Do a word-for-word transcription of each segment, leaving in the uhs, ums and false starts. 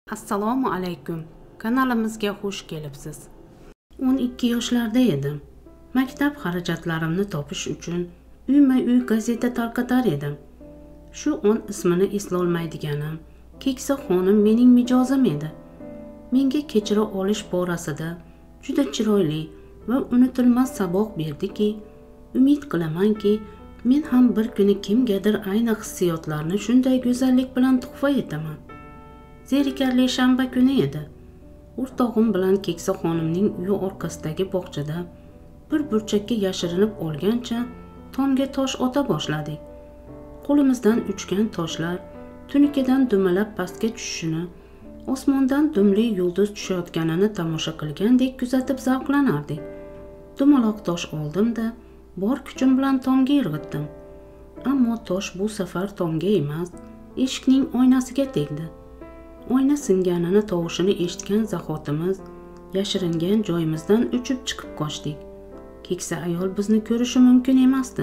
Assalomu alaykum. Kanalimizga xush kelibsiz. o'n ikki yoshlarda edim. Maktab xarajatlarimni topish uchun uyma-uy gazeta tarqatar edim. Shu on ismini eslolmaydiganim keksa xonim mening mijozim edi. Menga kechira olish borasida juda chiroyli va unutilmas saboq berdiki, umid qilamanki, men ham bir kuni kimgadir ayni hissiyotlarni shunday go'zallik bilan tuhfa etaman. Zerikarli shanba kuni edi. O'rtog'im bilan keksa xonimning uyi orqasidagi bog'chada bir burchakka yashirinib olgancha tomga tosh ota boshladik. Qo'limizdan uchgan toshlar tunikidan dumalab pastga tushishini, osmondan dumli yulduz tushayotganini tomosha qilgandek kuzatib zavqlanardik. Dumaloq tosh oldim-da, bor kuchim bilan tomga irg'itdim. Ammo tosh bu safar tomga emas, eshikning oynasiga tegdi. Oyna singanini tovushini eshitgan zahotimiz yashiringan joyimizdan uchib chiqib qochdik. Keksa ayol bizni ko'rishi mumkin emasdi.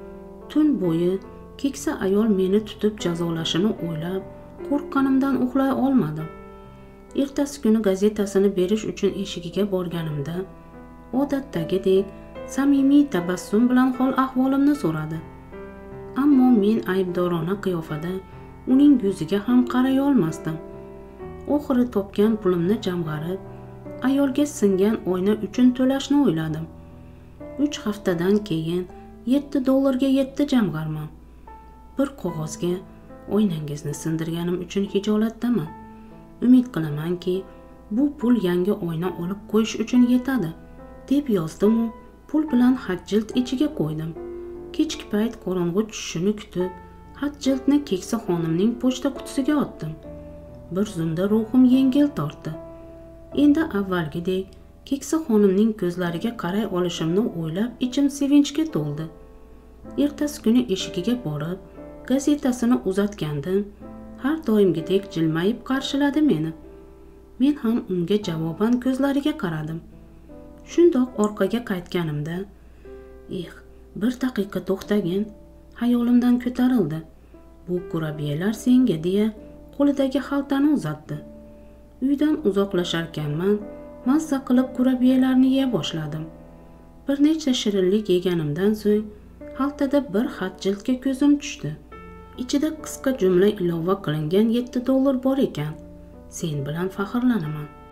Tun bo'yi keksa ayol meni tutib jazolashini o'ylab, qo'rqqanimdan uxlay olmadim. Ertasi kuni gazetasini berish uchun eshigiga borganimda, odatdagidek samimiy tabassum bilan hol ahvolimni so'radi. Ammo men aybdorona qiyofada uning yuziga ham qaray olmasdim. Oxiri topgan pulimni jamg'arib, ayolga singan oyna uchun to'lashni o'yladim. uch haftadan keyin yetti dollarga yetti jamg'armam. Bir qog'ozga oynangizni sindirganim uchun hijolatdaman. Umid qilamanki, bu pul yangi oyna olib qo'yish uchun yetadi, deb yozdim u pul bilan xat jild ichiga qo'ydim. Kechki payt qorong'u tushishini kutib, xat jildni keksa xonimning pochta qutisiga otdim. Bir zumda ruhim yengil tortdi. Endi avvalgidek keksa xonimning ko'zlariga qaray olishimni o'ylab ichim sevinchga to'ldi. Ertasi kuni eshigiga borib, gazetasini uzatgandim. Har doimgidek jilmayib qarshiladi meni. Men ham unga javoban ko'zlariga qaradim. Shundoq orqaga qaytganimda, "Eh, bir daqiqa to'xtagin", xayolimdan ko'tarildi. "Bu kurabiyalar senga", deya qo'lidagi xaltani uzatdi. Uydan uzoqlasharkanman, mazza qilib kurabiyalarni yeya boshladim. Bir necha shirinlik yeganimdan so'ng xaltada bir xat jildga ko'zim tushdi. Ichida qisqa jumla ilova qilingan yetti dollar bor ekan. "Sen bilan faxrlanaman.